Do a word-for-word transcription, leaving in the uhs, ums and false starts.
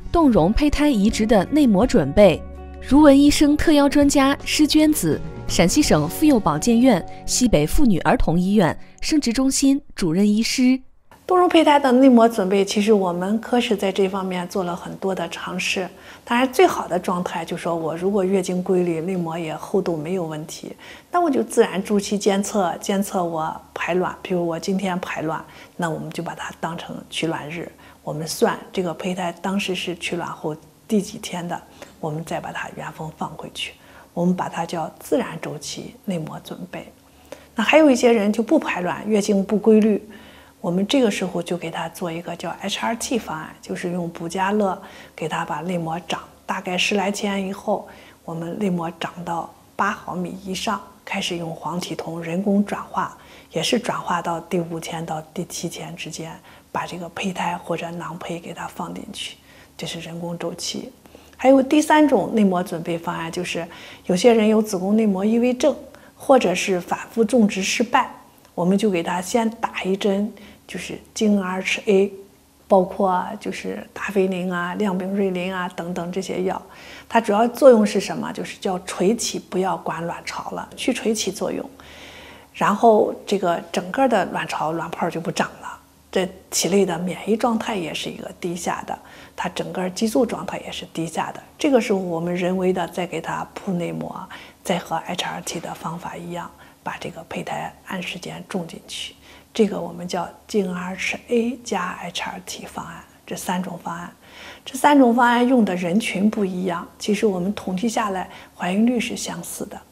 动容胚胎移植的内膜准备。如文医生特邀专家施娟子，陕西省妇幼保健院西北妇女儿童医院生殖中心主任医师。 动容胚胎的内膜准备，其实我们科室在这方面做了很多的尝试。当然，最好的状态就是说我如果月经规律，内膜也厚度没有问题，那我就自然周期监测，监测我排卵。比如我今天排卵，那我们就把它当成取卵日，我们算这个胚胎当时是取卵后第几天的，我们再把它原封放回去。我们把它叫自然周期内膜准备。那还有一些人就不排卵，月经不规律。我们这个时候就给他做一个叫 H R T 方案，就是用补佳乐给他把内膜长，大概十来天以后，我们内膜长到八毫米以上，开始用黄体酮人工转化，也是转化到第五天到第七天之间，把这个胚胎或者囊胚给它放进去，这是人工周期。还有第三种内膜准备方案，就是有些人有子宫内膜异位症，或者是反复种植失败，我们就给他先打一针，就是精 R H A， 包括就是达菲林啊、亮丙瑞林啊等等这些药。它主要作用是什么？就是叫垂起，不要管卵巢了，去垂起作用。然后这个整个的卵巢卵泡就不长了，这体内的免疫状态也是一个低下的，它整个激素状态也是低下的。这个时候我们人为的再给它铺内膜，再和 H R T 的方法一样，把这个胚胎按时间种进去，这个我们叫精 R H A 加 H R T 方案。这三种方案，这三种方案用的人群不一样，其实我们统计下来怀孕率是相似的。